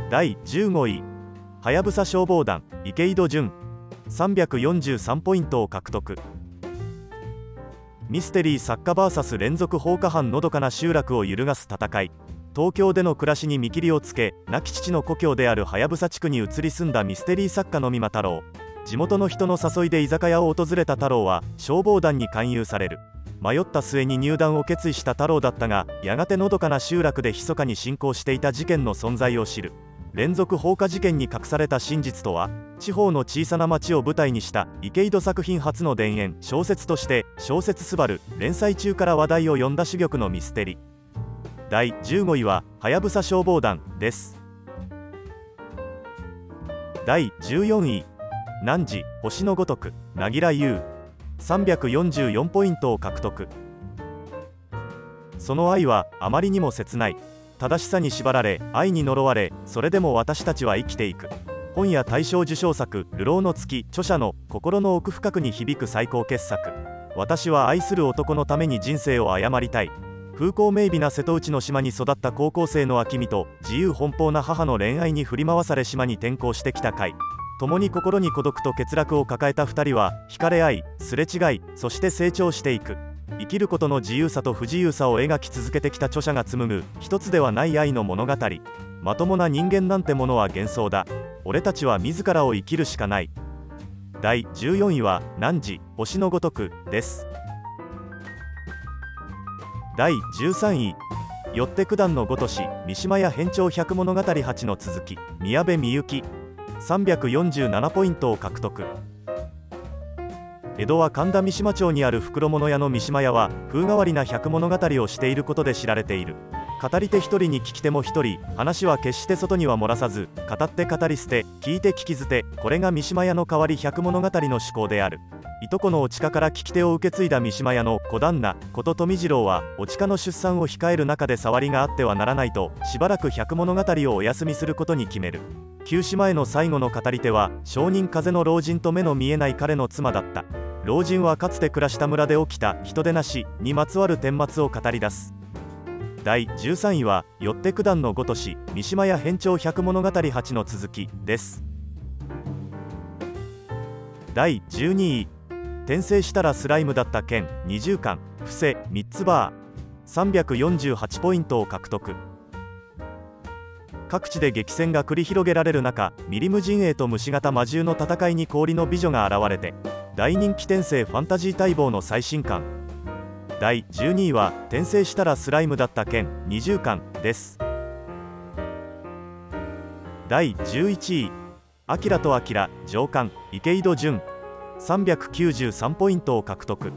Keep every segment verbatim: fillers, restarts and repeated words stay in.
だいじゅうごい、はやぶさ消防団池井戸潤さんびゃくよんじゅうさんポイントを獲得。ミステリー作家 ブイエス 連続放火犯のどかな集落を揺るがす戦い。東京での暮らしに見切りをつけ、亡き父の故郷であるはやぶさ地区に移り住んだミステリー作家の三馬太郎。地元の人の誘いで居酒屋を訪れた太郎は消防団に勧誘される。迷った末に入団を決意した太郎だったが、やがてのどかな集落で密かに進行していた事件の存在を知る。連続放火事件に隠された真実とは。地方の小さな町を舞台にした池井戸作品初の田園小説として「小説すばる」連載中から話題を呼んだ珠玉のミステリ。だいじゅうごいははやぶさ消防団です。だいじゅうよんい、汝星のごとく凪良優さんびゃくよんじゅうよんポイントを獲得。その愛はあまりにも切ない。正しさに縛られ愛に呪われ、それでも私たちは生きていく。本屋大賞受賞作「流浪の月」著者の心の奥深くに響く最高傑作。私は愛する男のために人生を誤りたい。風光明媚な瀬戸内の島に育った高校生の明美と自由奔放な母の恋愛に振り回され島に転校してきた甲斐。共に心に孤独と欠落を抱えたふたりは惹かれ合い、すれ違い、そして成長していく。生きることの自由さと不自由さを描き続けてきた著者が紡ぐ一つではない愛の物語。まともな人間なんてものは幻想だ。俺たちは自らを生きるしかない。だいじゅうよんいは汝星のごとくです。だいじゅうさんい、よって九段のごとし三島屋編長百物語はちの続き宮部みゆきさんびゃくよんじゅうななポイントを獲得。江戸は神田三島町にある袋物屋の三島屋は風変わりな百物語をしていることで知られている。語り手一人に聞き手も一人、話は決して外には漏らさず、語って語り捨て、聞いて聞き捨て、これが三島屋の代わり百物語の趣向である。いとこのお近から聞き手を受け継いだ三島屋の小旦那こと富次郎は、お近の出産を控える中で触りがあってはならないと、しばらく百物語をお休みすることに決める。休止前の最後の語り手は、商人風の老人と目の見えない彼の妻だった。老人はかつて暮らした村で起きた人でなしにまつわる顛末を語り出す。だいじゅうさんいはよって九段のごとし三島屋編長百物語はちの続きです。だいじゅうにい、転生したらスライムだった剣にじゅうかん伏せみっつバーさんびゃくよんじゅうはちポイントを獲得。各地で激戦が繰り広げられる中、ミリム陣営と虫型魔獣の戦いに氷の美女が現れて、大人気転生ファンタジー待望の最新刊。だいじゅうにいは転生したらスライムだった剣にじゅうかんです。だいじゅういちい、アキラとアキラ上巻池井戸潤さんびゃくきゅうじゅうさんポイントを獲得。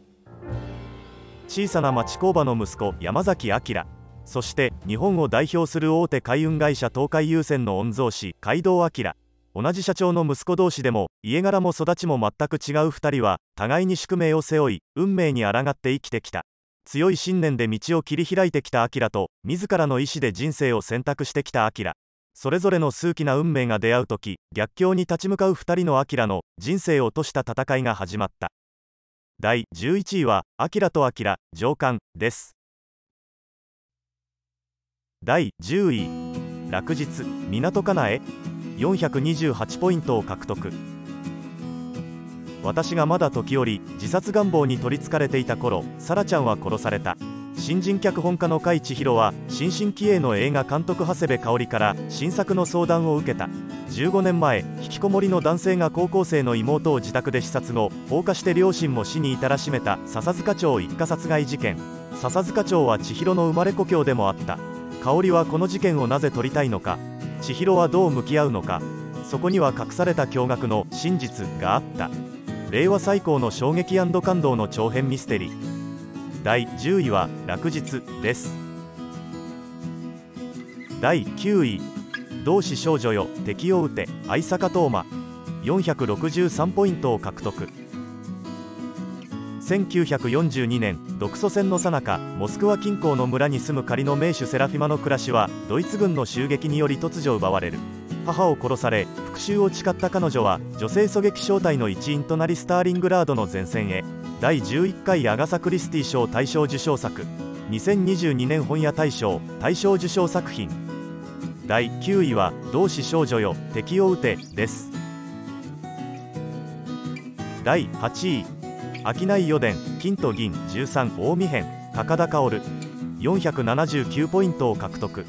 小さな町工場の息子山崎明、そして日本を代表する大手海運会社東海郵船の御曹司海道明。同じ社長の息子同士でも家柄も育ちも全く違うふたりは互いに宿命を背負い、運命に抗って生きてきた。強い信念で道を切り開いてきた明と、自らの意志で人生を選択してきた明。それぞれの数奇な運命が出会う時、逆境に立ち向かうふたりの明の人生を賭した戦いが始まった。だいじゅういちいは明と明上巻です。だいじゅうい、落日港かなえよんひゃくにじゅうはちポイントを獲得。私がまだ時折自殺願望に取りつかれていた頃、サラちゃんは殺された。新人脚本家の甲斐千尋は新進気鋭の映画監督長谷部香織から新作の相談を受けた。じゅうごねんまえ、引きこもりの男性が高校生の妹を自宅で刺殺後、放火して両親も死に至らしめた笹塚町一家殺害事件。笹塚町は千尋の生まれ故郷でもあった。香織はこの事件をなぜ取りたいのか、千尋はどう向き合うのか、そこには隠された驚愕の真実があった。令和最高の衝撃&感動の長編ミステリー。だいじゅういは落日です。だいきゅうい、同志少女よ敵を撃て相坂冬馬よんひゃくろくじゅうさんポイントを獲得。せんきゅうひゃくよんじゅうにねん、独ソ戦の最中、モスクワ近郊の村に住む仮の名手セラフィマの暮らしはドイツ軍の襲撃により突如奪われる。母を殺され復讐を誓った彼女は女性狙撃小隊の一員となりスターリングラードの前線へ。だいじゅういっかいアガサ・クリスティ賞大賞受賞作、にせんにじゅうにねん本屋大賞大賞受賞作品。 だいきゅういは同志少女よ敵を撃てです。だいはちい商い四伝金と銀じゅうさん近江編高田薫よんひゃくななじゅうきゅうポイントを獲得。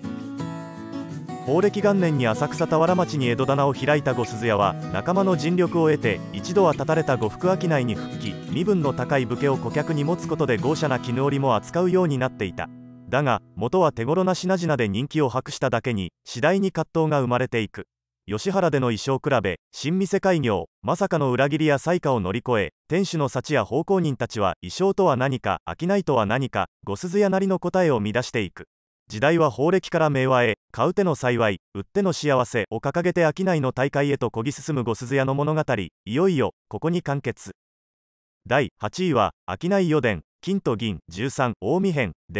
宝暦元年に浅草田原町に江戸棚を開いた呉鈴屋は仲間の尽力を得て一度は断たれた呉服商いに復帰、身分の高い武家を顧客に持つことで豪奢な絹織も扱うようになっていた。だが元は手頃な品々で人気を博しただけに次第に葛藤が生まれていく。吉原での衣装比べ、新店開業、まさかの裏切りや災禍を乗り越え、店主の幸や奉公人たちは衣装とは何か、商いとは何か、呉鈴屋なりの答えを見出していく。時代は宝暦から明和へ、買う手の幸い、売っての幸せを掲げて商いの大会へと漕ぎ進む呉鈴屋の物語、いよいよここに完結。だいはちいは商い四伝金と銀じゅうさん近江編です。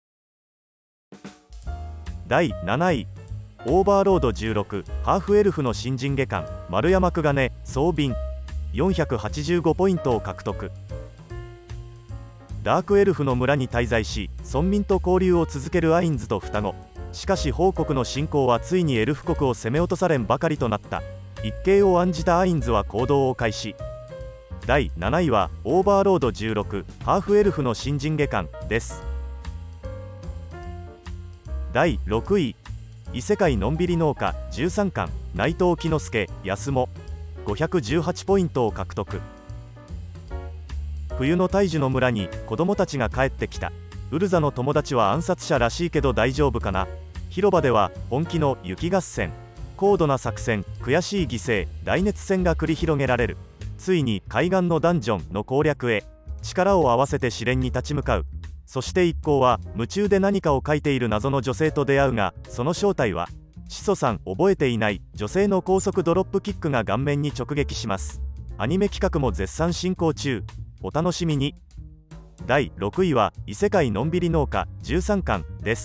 だいなないオーバーロードじゅうろくハーフエルフの新人下巻丸山久金装備よんひゃくはちじゅうごポイントを獲得。ダークエルフの村に滞在し村民と交流を続けるアインズと双子。しかし宝国の侵攻はついにエルフ国を攻め落とされんばかりとなった。一計を案じたアインズは行動を開始。だいなないはオーバーロードじゅうろくハーフエルフの新人下巻です。だいろくい異世界のんびり農家じゅうさんかん内藤喜之助安もごひゃくじゅうはちポイントを獲得。冬の大樹の村に子供たちが帰ってきた。ウルザの友達は暗殺者らしいけど大丈夫かな。広場では本気の雪合戦、高度な作戦、悔しい犠牲、大熱戦が繰り広げられる。ついに海岸のダンジョンの攻略へ力を合わせて試練に立ち向かう。そして一行は夢中で何かを書いている謎の女性と出会うが、その正体は始祖さん覚えていない女性の高速ドロップキックが顔面に直撃します。アニメ企画も絶賛進行中、お楽しみに。だいろくいは異世界のんびり農家じゅうさんかんです。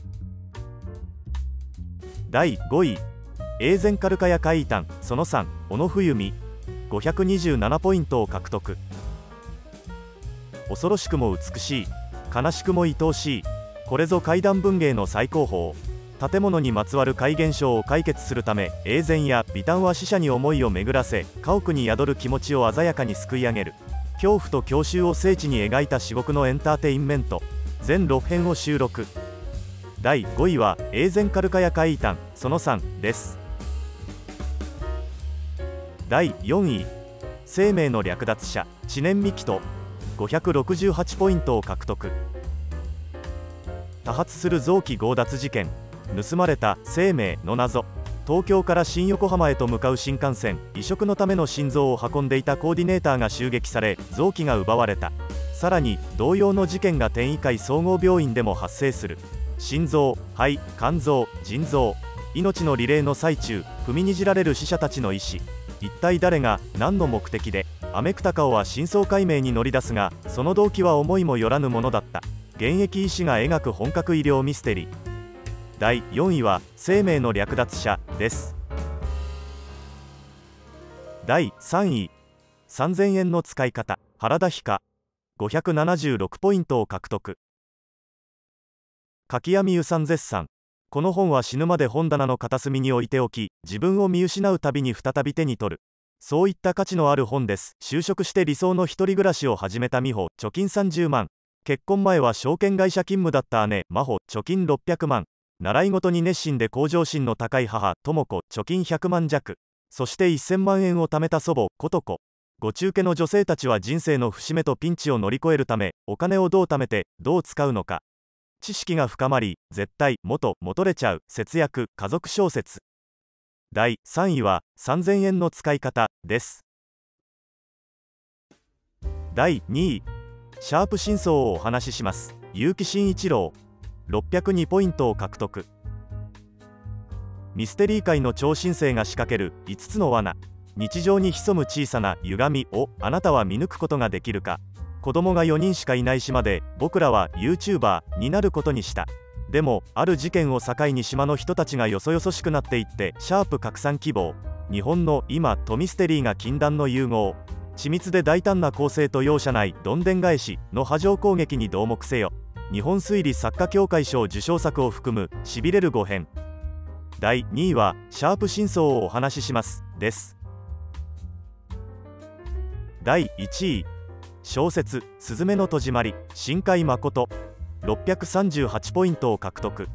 だいごいエーゼンカルカヤ怪異譚そのさん小野冬美ごひゃくにじゅうななポイントを獲得。恐ろしくも美しい、悲しくも愛おしい、これぞ怪談文芸の最高峰。建物にまつわる怪現象を解決するためエーゼンや美譚は死者に思いを巡らせ家屋に宿る気持ちを鮮やかにすくい上げる。恐怖と郷愁を精緻に描いた至極のエンターテインメント、全ろく編を収録。だいごいはエーゼンカルカヤ怪異譚そのさんです。だいよんい生命の略奪者知念幹人ごひゃくろくじゅうはちポイントを獲得。多発する臓器強奪事件、盗まれた生命の謎。東京から新横浜へと向かう新幹線、移植のための心臓を運んでいたコーディネーターが襲撃され臓器が奪われた。さらに同様の事件が天医会総合病院でも発生する。心臓、肺、肝臓、腎臓、命のリレーの最中、踏みにじられる死者たちの意思、一体誰が何の目的で。アメクタカオは真相解明に乗り出すが、その動機は思いもよらぬものだった。現役医師が描く本格医療ミステリー。だいよんいは生命の略奪者です。だいさんいさんぜんえんの使い方原田ひかごひゃくななじゅうろくポイントを獲得。柿谷美優さん絶賛。この本は死ぬまで本棚の片隅に置いておき、自分を見失うたびに再び手に取る、そういった価値のある本です。就職して理想の一人暮らしを始めた美穂、貯金さんじゅうまん。結婚前は証券会社勤務だった姉真帆、貯金ろっぴゃくまん。習い事に熱心で向上心の高い母智子、貯金ひゃくまん弱。そしてせんまんえんを貯めた祖母琴子。ご中家の女性たちは人生の節目とピンチを乗り越えるため、お金をどう貯めてどう使うのか、知識が深まり絶対元戻れちゃう節約家族小説。だいさんいはさんぜんえんの使い方です。だいにいシャープ真相をお話しします。結城真一郎ろっぴゃくにポイントを獲得。ミステリー界の超新星が仕掛けるいつつの罠、日常に潜む小さな歪みをあなたは見抜くことができるか。子供がよにんしかいない島で僕らは ユーチューバー になることにした。でもある事件を境に島の人たちがよそよそしくなっていってシャープ拡散希望。日本の今とミステリーが禁断の融合、緻密で大胆な構成と容赦ないどんでん返しの波状攻撃に同目せよ。 日本推理作家協会賞受賞作を含むしびれるごへん。だいにいはシャープ真相をお話ししますです。だいいちい小説すずめの戸締まり新海誠ろっぴゃくさんじゅうはちポイントを獲得。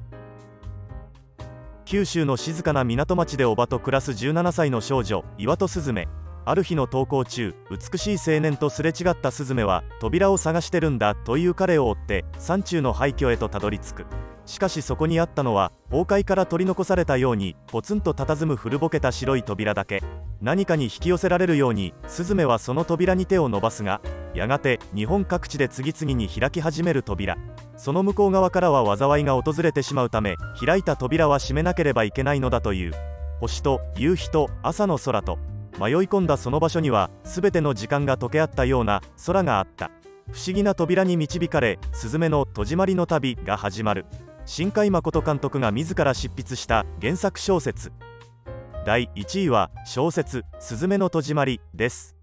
九州の静かな港町でおばと暮らすじゅうななさいの少女岩戸すずめ。ある日の登校中、美しい青年とすれ違ったすずめは扉を探してるんだという彼を追って山中の廃墟へとたどり着く。しかしそこにあったのは崩壊から取り残されたようにポツンと佇む古ぼけた白い扉だけ。何かに引き寄せられるようにすずめはその扉に手を伸ばすが、やがて日本各地で次々に開き始める扉。その向こう側からは災いが訪れてしまうため、開いた扉は閉めなければいけないのだという。星と夕日と朝の空と、迷い込んだその場所には全ての時間が溶け合ったような空があった。不思議な扉に導かれ、すずめの戸締まりの旅が始まる。新海誠監督が自ら執筆した原作小説。だいいちいは小説すずめの戸締まりです。